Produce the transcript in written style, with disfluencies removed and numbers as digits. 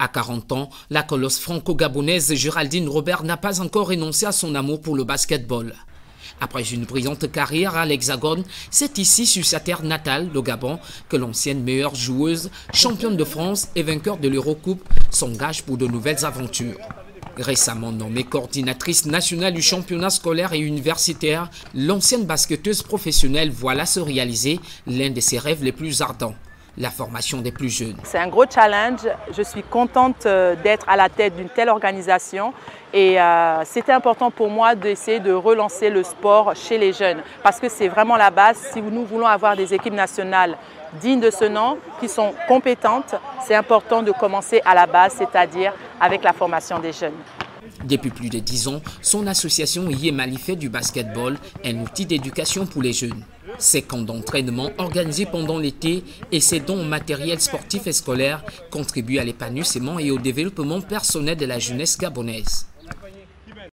À 40 ans, la colosse franco-gabonaise Géraldine Robert n'a pas encore renoncé à son amour pour le basketball. Après une brillante carrière à l'Hexagone, c'est ici, sur sa terre natale, le Gabon, que l'ancienne meilleure joueuse, championne de France et vainqueur de l'Eurocoupe, s'engage pour de nouvelles aventures. Récemment nommée coordinatrice nationale du championnat scolaire et universitaire, l'ancienne basketteuse professionnelle voit là se réaliser l'un de ses rêves les plus ardents: la formation des plus jeunes. C'est un gros challenge. Je suis contente d'être à la tête d'une telle organisation et c'était important pour moi d'essayer de relancer le sport chez les jeunes parce que c'est vraiment la base. Si nous voulons avoir des équipes nationales dignes de ce nom, qui sont compétentes, c'est important de commencer à la base, c'est-à-dire avec la formation des jeunes. Depuis plus de 10 ans, son association Yemali fait du basketball un outil d'éducation pour les jeunes. Ses camps d'entraînement organisés pendant l'été et ses dons au matériel sportif et scolaire contribuent à l'épanouissement et au développement personnel de la jeunesse gabonaise.